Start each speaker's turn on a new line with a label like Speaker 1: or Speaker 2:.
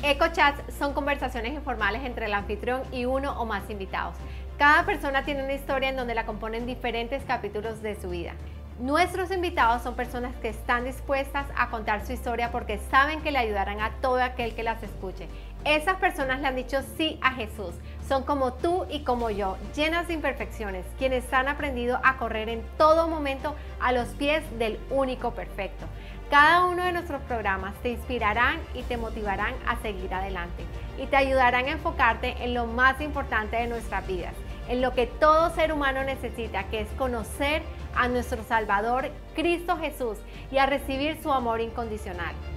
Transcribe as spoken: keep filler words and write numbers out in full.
Speaker 1: EcoChats son conversaciones informales entre el anfitrión y uno o más invitados. Cada persona tiene una historia en donde la componen diferentes capítulos de su vida. Nuestros invitados son personas que están dispuestas a contar su historia porque saben que le ayudarán a todo aquel que las escuche. Esas personas le han dicho sí a Jesús. Son como tú y como yo, llenas de imperfecciones, quienes han aprendido a correr en todo momento a los pies del único perfecto. Cada uno de nuestros programas te inspirarán y te motivarán a seguir adelante y te ayudarán a enfocarte en lo más importante de nuestras vidas, en lo que todo ser humano necesita, que es conocer a nuestro Salvador, Cristo Jesús, y a recibir su amor incondicional.